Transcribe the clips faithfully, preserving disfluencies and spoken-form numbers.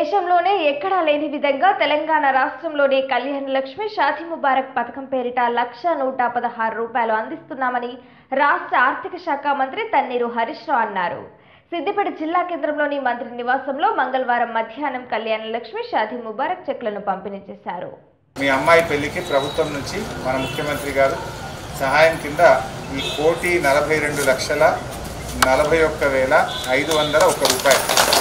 దేశంలోనే ఎక్కడా లేని విధంగా తెలంగాణ రాష్ట్రంలోని కళ్యాణ లక్ష్మి షాదీ ముబారక్ పథకం పేరిట లక్ష నూట పదహారు రూపాయలు అందిస్తున్నామని రాష్ట్ర ఆర్థిక శాఖ మంత్రి తన్నీరు హరీష్ రావు అన్నారు. సిద్దిపేట జిల్లా కేంద్రంలోని మంత్రి నివాసంలో మంగళవారం మధ్యాహ్నం కళ్యాణ లక్ష్మి షాదీ ముబారక్ చెక్లను పంపిణీ చేశారు. మీ అమ్మాయి పెళ్లికి ప్రభుత్వం నుంచి మన ముఖ్యమంత్రి గారు సహాయం కింద ఈ కోటి నలభై రెండు లక్షల నలభై ఒక్క వేల ఐదు వందల ఒక్క రూపాయలు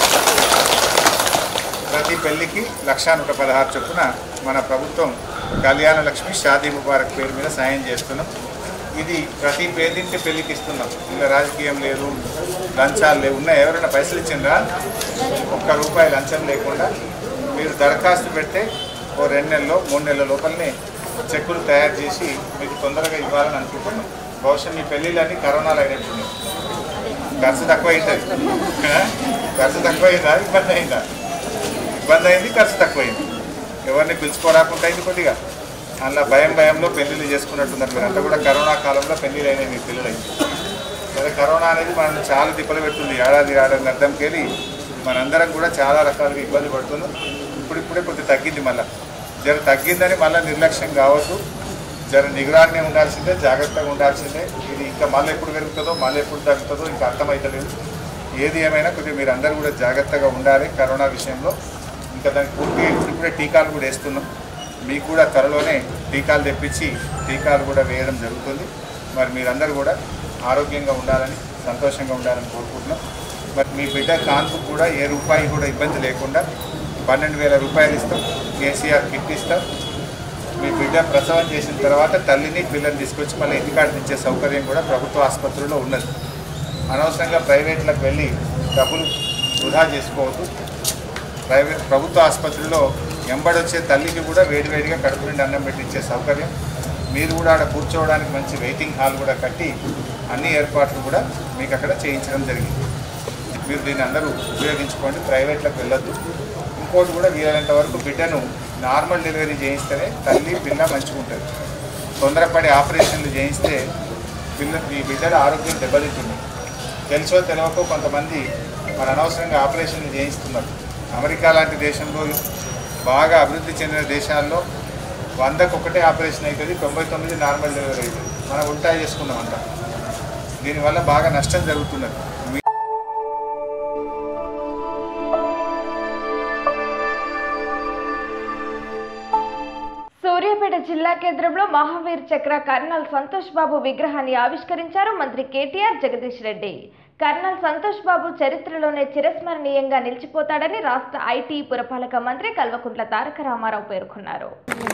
ప్రతి పెళ్లికి లక్ష నూట పదహారు చొప్పున మన ప్రభుత్వం కళ్యాణ లక్ష్మి షాదీ ముబారక్ పేరు మీద సాయం చేస్తున్నాం. ఇది ప్రతి పేదింటి పెళ్లికి ఇస్తున్నాం. ఇలా రాజకీయం లేదు, లంచాలు లేవు. ఉన్న ఎవరైనా పైసలు ఇచ్చిండ్రా ఒక్క రూపాయి లంచం లేకుండా మీరు దరఖాస్తు పెడితే ఓ రెండు నెలల్లో మూడు నెలల లోపలనే చెక్కులు తయారు చేసి మీకు తొందరగా ఇవ్వాలని అనుకుంటున్నాం. బహుశా మీ పెళ్ళిళ్ళన్నీ కరోనాలో అయినట్టున్నాయి. ఖర్చు తక్కువ అవుతుంది. ఖర్చు తక్కువ అయిందా ఇబ్బంది అయిందా? ఇబ్బంది అయింది, ఖర్చు తక్కువైంది. ఎవరిని పిలుచుకోరాకుండా అయింది కొద్దిగా. అందులో భయం భయంలో పెళ్ళిళ్ళు చేసుకున్నట్టున్నారు. మీరు అంతా కూడా కరోనా కాలంలో పెళ్ళిళ్ళు అయినాయి మీ పిల్లలైంది. సరే, కరోనా అనేది మనం చాలా తిప్పలు పెడుతుంది. ఏడాది ఏడాది అర్థంకి వెళ్ళి మనందరం కూడా చాలా రకాలుగా ఇబ్బంది పడుతున్నాం. ఇప్పుడిప్పుడే కొద్దిగా తగ్గింది. మళ్ళీ జర తగ్గిందని మళ్ళీ నిర్లక్ష్యం కావద్దు. జర నిగరాన్ని ఉండాల్సిందే, జాగ్రత్తగా ఉండాల్సిందే. ఇది ఇంకా మళ్ళీ ఎప్పుడు పెరుగుతుందో మళ్ళీ ఎప్పుడు తగ్గుతుందో ఇంకా అర్థమవుతలేదు. ఏది ఏమైనా కొద్దిగా మీరు అందరూ కూడా జాగ్రత్తగా ఉండాలి కరోనా విషయంలో. ఇంకా దానికి పూర్తిగా ఇప్పుడిప్పుడే టీకాలు కూడా వేస్తున్నాం. మీకు కూడా త్వరలోనే టీకాలు తెప్పించి టీకాలు కూడా వేయడం జరుగుతుంది. మరి మీరందరూ కూడా ఆరోగ్యంగా ఉండాలని, సంతోషంగా ఉండాలని కోరుకుంటున్నాం. మరి మీ బిడ్డ కాన్పు కూడా ఏ రూపాయి కూడా ఇబ్బంది లేకుండా పన్నెండు వేల రూపాయలు ఇస్తాం. కేసీఆర్ కిట్ ఇస్తాం. మీ బిడ్డ ప్రసవం చేసిన తర్వాత తల్లిని పిల్లల్ని తీసుకొచ్చి మళ్ళీ ఇంటికాడ ఇచ్చే సౌకర్యం కూడా ప్రభుత్వ ఆసుపత్రుల్లో ఉన్నది. అనవసరంగా ప్రైవేట్లకు వెళ్ళి డబ్బులు వృధా చేసుకోవద్దు. ప్రైవేట్ ప్రభుత్వ ఆసుపత్రిలో ఎంబడొచ్చే తల్లికి కూడా వేడివేడిగా కడుపు నుండి అన్నం పెట్టించే సౌకర్యం, మీరు కూడా అక్కడ కూర్చోవడానికి మంచి వెయిటింగ్ హాల్ కూడా కట్టి అన్ని ఏర్పాట్లు కూడా మీకు అక్కడ చేయించడం జరిగింది. మీరు దీన్ని అందరూ ఉపయోగించుకోండి, ప్రైవేట్లకు వెళ్ళొద్దు. ఇంకోటి కూడా వీలైనంత వరకు బిడ్డను నార్మల్ డెలివరీ చేయిస్తేనే తల్లి పిల్ల మంచిగా ఉంటుంది. తొందరపడి ఆపరేషన్లు చేయిస్తే పిల్ల మీ బిడ్డల ఆరోగ్యం దెబ్బతింటుంది. తెలుసో తెలియకో కొంతమంది మన అనవసరంగా ఆపరేషన్లు చేయిస్తున్నారు. అమెరికా లాంటి దేశంలో, బాగా అభివృద్ధి చెందిన దేశాల్లో వందకు ఒకటే ఆపరేషన్ అవుతుంది, తొంభై తొమ్మిది నార్మల్ డెలివరీ అవుతుంది. మనం ఉల్టా చేసుకున్నామంట. దీనివల్ల బాగా నష్టం జరుగుతున్నది. సూర్యాపేట జిల్లా కేంద్రంలో మహావీర్ చక్ర కర్నల్ సంతోష్ బాబు విగ్రహాన్ని ఆవిష్కరించారు మంత్రి కేటీఆర్ జగదీష్ రెడ్డి. కర్నల్ సంతోష్ బాబు చరిత్రలోనే చిరస్మరణీయంగా నిలిచిపోతాడని రాష్ట్ర ఐటీ పురపాలక మంత్రి కల్వకుంట్ల తారక రామారావు పేర్కొన్నారు.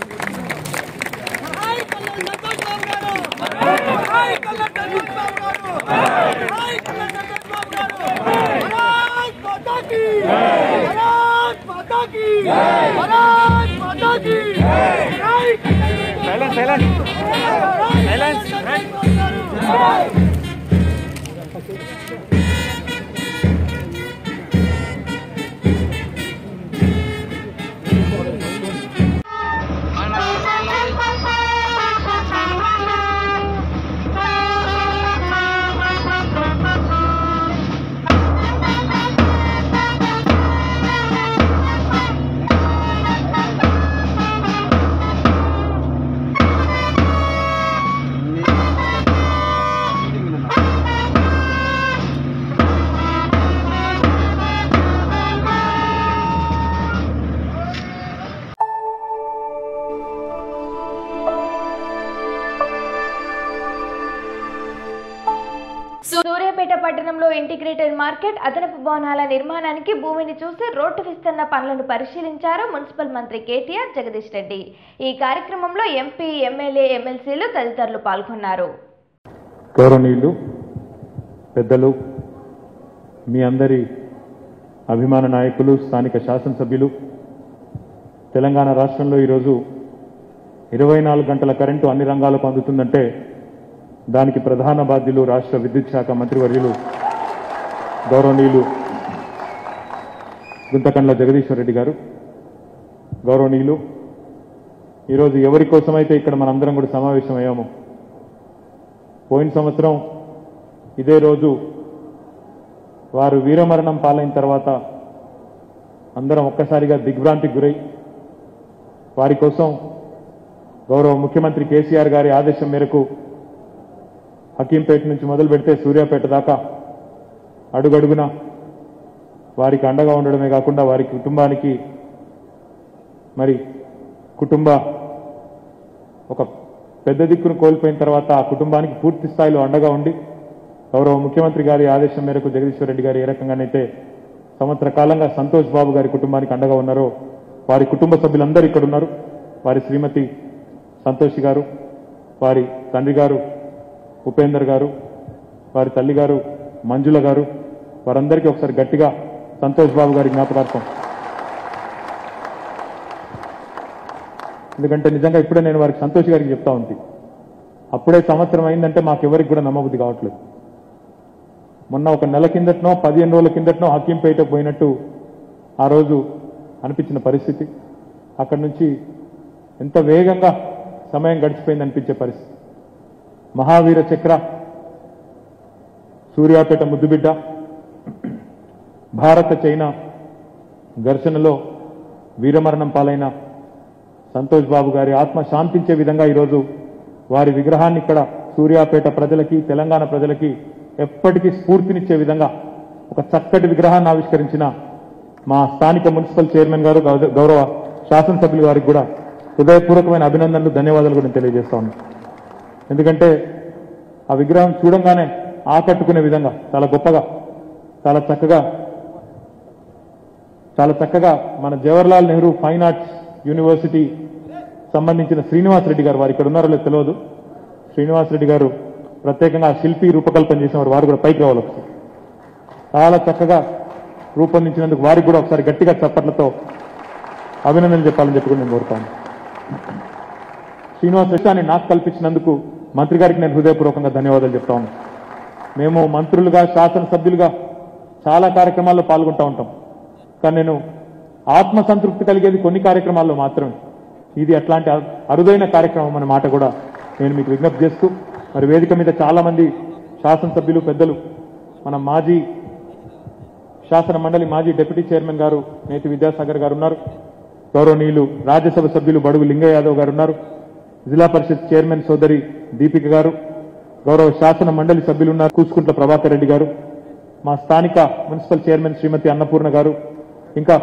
సూర్యాపేట పట్టణంలో ఇంటిగ్రేటెడ్ మార్కెట్ అదనపు భవనాల నిర్మాణానికి భూమిని చూసి రోడ్డు విస్తరణ పనులను పరిశీలించారు మున్సిపల్ మంత్రి కేటీఆర్ జగదీష్ రెడ్డి. ఈ కార్యక్రమంలో ఎంపీ, ఎమ్మెల్యే, ఎమ్మెల్సీలు తదితరులు పాల్గొన్నారు. గౌరవనీయులు పెద్దలు, మీ అందరి అభిమాన నాయకులు, స్థానిక శాసనసభ్యులు, తెలంగాణ రాష్ట్రంలో ఈరోజు ఇరవై నాలుగు గంటల కరెంటు అన్ని రంగాలకు అందుతుందంటే దానికి ప్రధాన బాధ్యులు రాష్ట్ర విద్యుత్ శాఖ మంత్రివర్యులు గౌరవనీయులు గుంతకండ్ల జగదీశ్వర్ రెడ్డి గారు. గౌరవనీయులు, ఈరోజు ఎవరి కోసమైతే ఇక్కడ మనందరం కూడా సమావేశమయ్యాము, పోయిన సంవత్సరం ఇదే రోజు వారు వీరమరణం పాలైన తర్వాత అందరం ఒక్కసారిగా దిగ్భ్రాంతికి గురై వారి కోసం గౌరవ ముఖ్యమంత్రి కేసీఆర్ గారి ఆదేశం మేరకు హకీంపేట నుంచి మొదలు పెడితే సూర్యాపేట దాకా అడుగడుగున వారికి అండగా ఉండడమే కాకుండా వారి కుటుంబానికి మరి కుటుంబ ఒక పెద్ద దిక్కును కోల్పోయిన తర్వాత ఆ కుటుంబానికి పూర్తి స్థాయిలో అండగా ఉండి గౌరవ ముఖ్యమంత్రి గారి ఆదేశం మేరకు జగదీశ్వర్ రెడ్డి గారు ఏ రకంగానైతే సంవత్సర కాలంగా సంతోష్ బాబు గారి కుటుంబానికి అండగా ఉన్నారో వారి కుటుంబ సభ్యులందరూ ఇక్కడ ఉన్నారు. వారి శ్రీమతి సంతోషి గారు, వారి తండ్రి గారు ఉపేందర్ గారు, వారి తల్లి గారు మంజుల గారు, వారందరికీ ఒకసారి గట్టిగా సంతోష్ బాబు గారి జ్ఞాపకార్థం. ఎందుకంటే నిజంగా ఇప్పుడే నేను వారికి సంతోష్ గారికి చెప్తా ఉంది, అప్పుడే సంవత్సరం అయిందంటే మాకెవరికి కూడా నమ్మబుద్ధి కావట్లేదు. మొన్న ఒక నెల కిందటనో పదిహేను రోజుల కిందటనో హకీంపేటకు పోయినట్టు ఆ రోజు అనిపించిన పరిస్థితి. అక్కడి నుంచి ఎంత వేగంగా సమయం గడిచిపోయింది అనిపించే పరిస్థితి. మహావీర చక్ర, సూర్యాపేట ముద్దుబిడ్డ, భారత చైనా ఘర్షణలో వీరమరణం పాలైన సంతోష్ బాబు గారి ఆత్మ శాంతించే విధంగా ఈరోజు వారి విగ్రహాన్ని ఇక్కడ సూర్యాపేట ప్రజలకి, తెలంగాణ ప్రజలకి ఎప్పటికీ స్ఫూర్తినిచ్చే విధంగా ఒక చక్కటి విగ్రహాన్ని ఆవిష్కరించిన మా స్థానిక మున్సిపల్ చైర్మన్ గారు, గౌరవ శాసనసభ్యులు గారికి కూడా హృదయపూర్వకమైన అభినందనలు, ధన్యవాదాలు కూడా తెలియజేస్తా ఉన్నాను. ఎందుకంటే ఆ విగ్రహం చూడంగానే ఆకట్టుకునే విధంగా చాలా గొప్పగా, చాలా చక్కగా చాలా చక్కగా మన Jawaharlal Nehru fine arts university సంబంధించిన శ్రీనివాస్ రెడ్డి గారు, వారు ఇక్కడ ఉన్నారో లేదో తెలియదు, శ్రీనివాస్ రెడ్డి గారు ప్రత్యేకంగా శిల్పి రూపకల్పన చేసిన వారు, వారు కూడా పైకి రావాలి. చాలా చక్కగా రూపొందించినందుకు వారికి కూడా ఒకసారి గట్టిగా చప్పట్లతో అభినందనలు చెప్పాలని చెప్పి కూడా నేను కోరుతాను. శ్రీనివాస్ రెడ్డి నాకు కల్పించినందుకు మంత్రి గారికి నేను హృదయపూర్వకంగా ధన్యవాదాలు చెప్తా ఉన్నాను. మేము మంత్రులుగా, శాసనసభ్యులుగా చాలా కార్యక్రమాల్లో పాల్గొంటూ ఉంటాం. కానీ నేను ఆత్మసంతృప్తి కలిగేది కొన్ని కార్యక్రమాల్లో మాత్రమే. ఇది అట్లాంటి అరుదైన కార్యక్రమం అనే మాట కూడా నేను మీకు విజ్ఞప్తి చేస్తూ, మరి వేదిక మీద చాలా మంది శాసనసభ్యులు, పెద్దలు, మన మాజీ శాసన మండలి మాజీ డిప్యూటీ చైర్మన్ గారు నేతి విద్యాసాగర్ గారు ఉన్నారు, గౌరవనీయులు రాజ్యసభ సభ్యులు బడుగు లింగయ్య యాదవ్ గారు ఉన్నారు, జిల్లా పరిషత్ చైర్మన్ సోదరి దీపిక గారు, గౌరవ శాసన మండలి సభ్యులు ఉన్నారు కూసుకుంట్ల ప్రభాకర్ రెడ్డి గారు, మా స్థానిక మున్సిపల్ చైర్మన్ శ్రీమతి అన్నపూర్ణ గారు, ఇంకా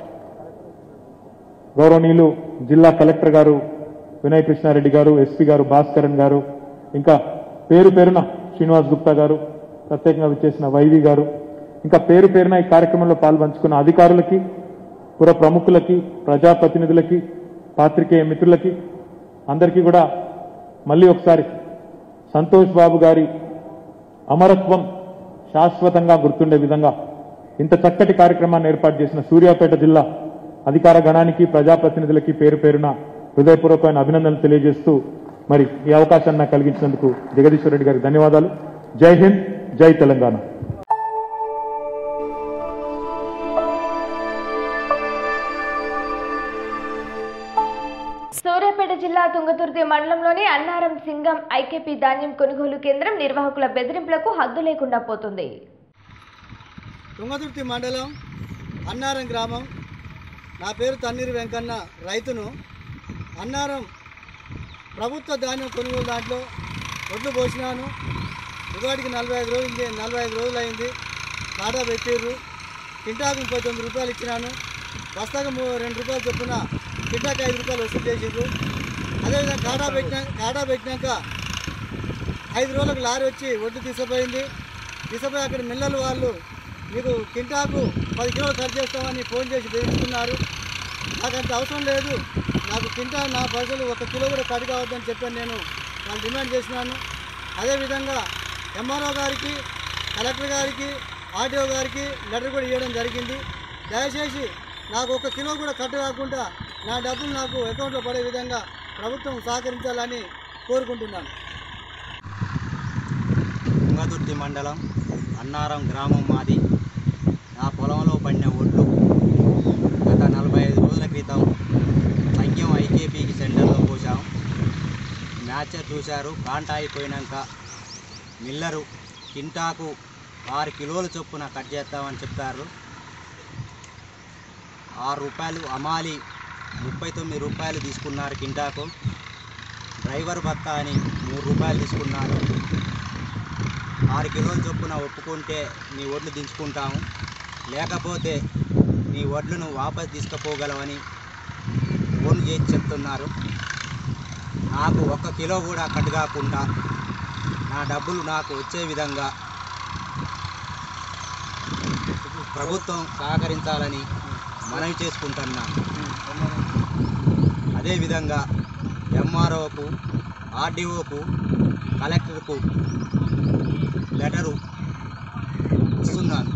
గౌరవనీయులు జిల్లా కలెక్టర్ గారు వినయ్ కృష్ణారెడ్డి గారు, ఎస్పీ గారు భాస్కరన్ గారు, ఇంకా పేరు పేరున శ్రీనివాస్ గుప్తా గారు, ప్రత్యేకంగా విచ్చేసిన వైవి గారు, ఇంకా పేరు పేరున ఈ కార్యక్రమంలో పాల్పంచుకున్న అధికారులకి, పుర ప్రముఖులకి, ప్రజాప్రతినిధులకి, పాత్రికేయ మిత్రులకి అందరికీ కూడా మళ్ళీ ఒకసారి సంతోష్ బాబు గారి అమరత్వం శాశ్వతంగా గుర్తుండే విధంగా ఇంత చక్కటి కార్యక్రమాన్ని ఏర్పాటు చేసిన సూర్యాపేట జిల్లా అధికార గణానికి, ప్రజాప్రతినిధులకి పేరు పేరున హృదయపూర్వకమైన అభినందనలు తెలియజేస్తూ మరి ఈ అవకాశాన్ని నాకు కలిగించినందుకు జగదీశ్వర్ రెడ్డి గారికి ధన్యవాదాలు. జై హింద్, జై తెలంగాణ. సూర్యాపేట జిల్లా తుంగతుర్తి మండలంలోని అన్నారం సింగం ఐకేపీ ధాన్యం కొనుగోలు కేంద్రం నిర్వాహకుల బెదిరింపులకు హద్దు లేకుండా పోతుంది. తుంగతుర్తి మండలం అన్నారం గ్రామం. నా పేరు తన్నీరు వెంకన్న, రైతును. అన్నారం ప్రభుత్వ ధాన్యం కొనుగోలు దాంట్లో ఒడ్లు పోసినాను. ఉగాడికి నలభై ఐదు రోజులు నలభై ఐదు రోజులు అయింది. కాటా పెట్టిర్రు. కింటాకు ముప్పై తొమ్మిది రూపాయలు ఇచ్చినాను. బస్తాకు రెండు రూపాయలు చొప్పున కింటాకు ఐదు రూపాయలు వసూలు చేసిర్రు. అదేవిధంగా కాటా పెట్టినా కాటా పెట్టినాక ఐదు రోజులకు లారీ వచ్చి ఒడ్డు తీసుకుపోయింది. తీసుకుపోయి అక్కడ మిల్లలు వాళ్ళు మీకు కింటాకు పది కిలోలు ఖర్చు చేస్తామని ఫోన్ చేసి బెదిరిస్తున్నారు. నాకు అంత అవసరం లేదు, నాకు కింటా నా పైసలు ఒక కిలో కూడా కట్ కావద్దని చెప్పని నేను వాళ్ళు డిమాండ్ చేసినాను. అదేవిధంగా ఎంఆర్ఓ గారికి, కలెక్టర్ గారికి, ఆర్టీఓ గారికి లెటర్ కూడా ఇవ్వడం జరిగింది. దయచేసి నాకు ఒక కిలో కూడా కట్ కాకుండా నా డబ్బులు నాకు అకౌంట్లో పడే విధంగా ప్రభుత్వం సహకరించాలని కోరుకుంటున్నాను. తుంగతుర్తి మండలం అన్నారం గ్రామం మాది. నా పొలంలో పడిన ఒడ్లు గత నలభై ఐదు రోజుల క్రితం సంఖ్యం ఐకేపీకి సెంటర్లో పోసాం. మ్యాచర్ చూశారు. కాంటా అయిపోయినాక మిల్లరు కింటాకు ఆరు కిలోల చొప్పున కట్ చేస్తామని చెప్తారు. ఆరు రూపాయలు, అమాలి ముప్పై తొమ్మిది రూపాయలు తీసుకున్నారు కింటాకు. డ్రైవర్ భత్తా అని మూడు రూపాయలు తీసుకున్నారు. ఆరు కిలోల చొప్పున ఒప్పుకుంటే నీ వడ్లు దించుకుంటాము, లేకపోతే నీ వడ్లను వాపసు తీసుకుపోగలవని ఫోన్ చేసి చెప్తున్నారు. నాకు ఒక్క కిలో కూడా కట్ కాకుండా నా డబ్బులు నాకు వచ్చే విధంగా ప్రభుత్వం సహకరించాలని మనవి చేసుకుంటున్నాను. అదేవిధంగా ఎంఆర్ఓకు, ఆర్డీఓకు, కలెక్టర్కు లెటరు ఇస్తున్నాను.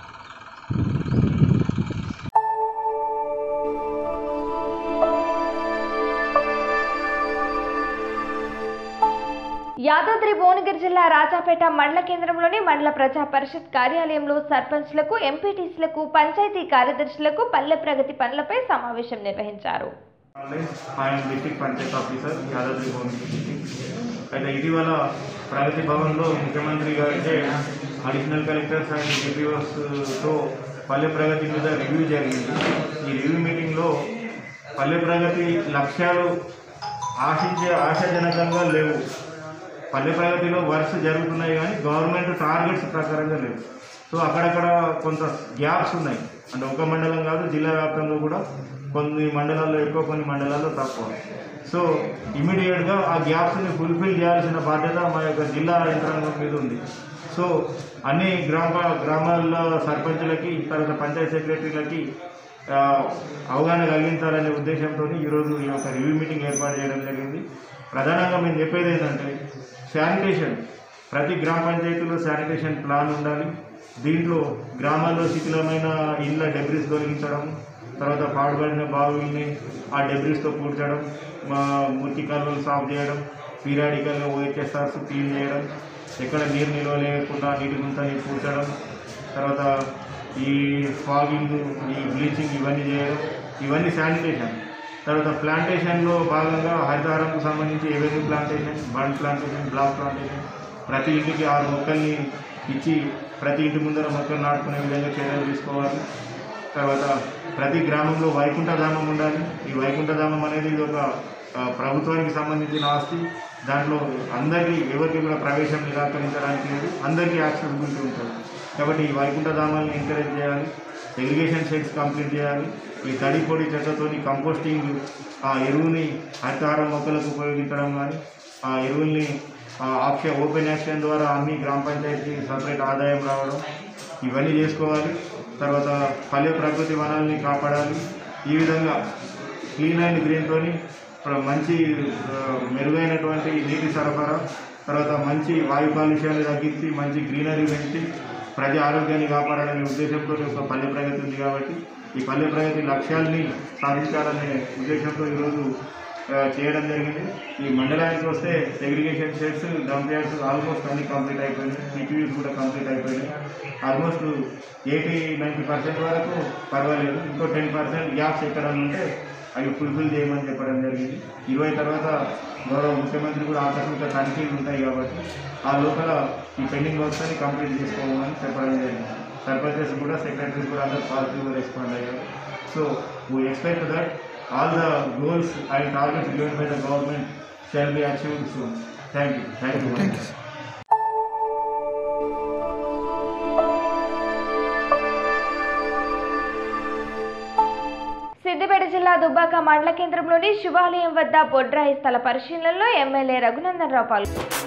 యాదాద్రి భువనగిరి జిల్లా రాజాపేట మండల కేంద్రంలోని మండల ప్రజా పరిషత్ కార్యాలయంలో సర్పంచ్లకు, ఎంపీటీసీలకు, పంచాయతీ కార్యదర్శులకు పల్లె ప్రగతి పనులపై సమావేశం నిర్వహించారు. District panchayat officer Yadadri Bhuvanagiri district. అయితే ఇటీవల ప్రగతి భవన్లో ముఖ్యమంత్రి గారికి additional collectors and డిపిఓస్తో Palle Pragathi మీద రివ్యూ జరిగింది. ఈ రివ్యూ మీటింగ్లో పల్లె ప్రగతి లక్ష్యాలు ఆశించే ఆశాజనకంగా లేవు. పల్లె ప్రగతిలో వర్క్స్ జరుగుతున్నాయి కానీ గవర్నమెంట్ టార్గెట్స్ ప్రకారంగా లేవు. సో అక్కడక్కడ కొంత గ్యాప్స్ ఉన్నాయి. అంటే ఒక మండలం కాదు, జిల్లా వ్యాప్తంగా కూడా కొన్ని మండలాల్లో ఎక్కువ, కొన్ని మండలాల్లో తక్కువ. సో ఇమీడియట్గా ఆ గ్యాప్స్ని ఫుల్ఫిల్ చేయాల్సిన బాధ్యత మా యొక్క జిల్లా యంత్రాంగం మీద ఉంది. సో అన్ని గ్రామ గ్రామాల్లో సర్పంచులకి, తర్వాత పంచాయత్ సెక్రటరీలకి అవగాహన కలిగించాలనే ఉద్దేశంతో ఈరోజు ఈ యొక్క రివ్యూ మీటింగ్ ఏర్పాటు చేయడం జరిగింది. ప్రధానంగా మేము చెప్పేది ఏంటంటే శానిటేషన్, ప్రతి గ్రామ పంచాయతీలో శానిటేషన్ ప్లాన్ ఉండాలి. దీంట్లో గ్రామాల్లో శిథిలమైన ఇళ్ళ డెబ్రిస్ తొలగించడం, తర్వాత పాడుబడిన బావుల్ని ఆ డెబ్రిస్తో పూడ్చడం, మురికి కాలువలు సాఫ్ చేయడం, పీరియాడికల్గా ఓహెచ్ఎస్ఆర్స్ క్లీన్ చేయడం, ఎక్కడ నీరు నిల్వ లేకుండా నీటి గుంతని పూడ్చడం, తర్వాత ఈ ఫాగింగ్, ఈ బ్లీచింగ్ ఇవన్నీ చేయడం, ఇవన్నీ శానిటేషన్. తర్వాత ప్లాంటేషన్లో భాగంగా హరితహారంకు సంబంధించి avenue plantation, bund plantation, block plantation, ప్రతి ఇంటికి ఆరు మొక్కల్ని ఇచ్చి ప్రతి ఇంటి ముందర మొక్కలు నాటుకునే విధంగా చర్యలు తీసుకోవాలి. తర్వాత ప్రతి గ్రామంలో వైకుంఠధామం ఉండాలి. ఈ వైకుంఠధామం అనేది ఇది ఒక ప్రభుత్వానికి సంబంధించిన ఆస్తి. దాంట్లో అందరికీ ఎవరికి కూడా ప్రవేశం నిరాకరించడానికి లేదు, అందరికీ యాక్సెసిబిలిటీ ఉంటుంది. కాబట్టి ఈ వైకుంఠధామాన్ని ఎంకరేజ్ చేయాలి. ఇరిగేషన్ షెడ్స్ కంప్లీట్ చేయాలి. ఈ తడి పొడి చెత్తతో కంపోస్టింగ్, ఆ ఎరువుని హరితహారం మొక్కలకు ఉపయోగించడం కానీ, ఆ ఎరువుల్ని ఆప్షన్ ఓపెన్ యాక్షన్ ద్వారా అన్ని గ్రామ పంచాయతీకి సపరేట్ ఆదాయం రావడం, ఇవన్నీ చేసుకోవాలి. తర్వాత పల్లె ప్రకృతి వనాలని కాపాడాలి. ఈ విధంగా క్లీన్ అండ్ గ్రీన్తో మంచి మెరుగైనటువంటి నీటి సరఫరా, తర్వాత మంచి వాయు కాలుష్యాన్ని తగ్గించి మంచి గ్రీనరీ పెంచి ప్రజా ఆరోగ్యాన్ని కాపాడాలనే ఉద్దేశంతో ఒక పల్లె ప్రగతి ఉంది. కాబట్టి ఈ పల్లె ప్రగతి లక్ష్యాల్ని సాధించాలనే ఉద్దేశంతో ఈరోజు చేయడం జరిగింది. ఈ మండలానికి వస్తే segregation sheds, dump yards almost అన్ని కంప్లీట్ అయిపోయినాయి. సిటీవీస్ కూడా కంప్లీట్ అయిపోయినాయి. ఆల్మోస్ట్ ఎయిటీ నైంటీ పర్సెంట్ వరకు పర్వాలేదు. ఇంకో టెన్ పర్సెంట్ గ్యాప్స్ ఎక్కడ ఉంటే అవి ఫుల్ఫిల్ చేయమని చెప్పడం జరిగింది. ఇరవై తర్వాత గౌరవ ముఖ్యమంత్రి కూడా ఆకస్మిక తనిఖీలు ఉంటాయి కాబట్టి ఆ లోపల ఈ పెండింగ్ వర్క్స్ అని కంప్లీట్ చేసుకోమని చెప్పడం జరిగింది. సర్పంచెస్ కూడా, సెక్రటరీస్ కూడా అందరూ పాజిటివ్గా రెస్పాండ్ అయ్యారు. So we expect that all the goals and targets given by the government shall be achieved soon. Thank you. Thank you. Thank you. Siddipet జిల్లా దుబ్బాక మండల కేంద్రంలోని శివాలయం వద్ద బొడ్రాయి స్థల పరిశీలనలో ఎమ్మెల్యే రఘునందన్ రావు పాల్గొన్నారు.